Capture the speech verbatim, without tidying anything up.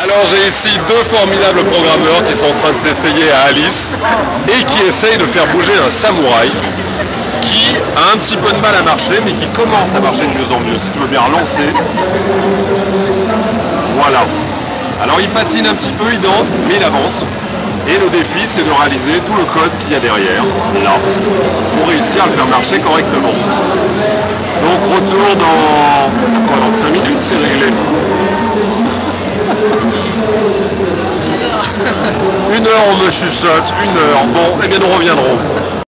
Alors j'ai ici deux formidables programmeurs qui sont en train de s'essayer à Alice et qui essayent de faire bouger un samouraï qui a un petit peu de mal à marcher mais qui commence à marcher de mieux en mieux. Si tu veux bien relancer. Voilà. Alors il patine un petit peu, il danse, mais il avance. Et le défi c'est de réaliser tout le code qu'il y a derrière, là, pour réussir à le faire marcher correctement. Donc retour dans, dans cinq minutes, c'est réglé. Une heure on me chuchote, une heure. Bon, eh bien nous reviendrons.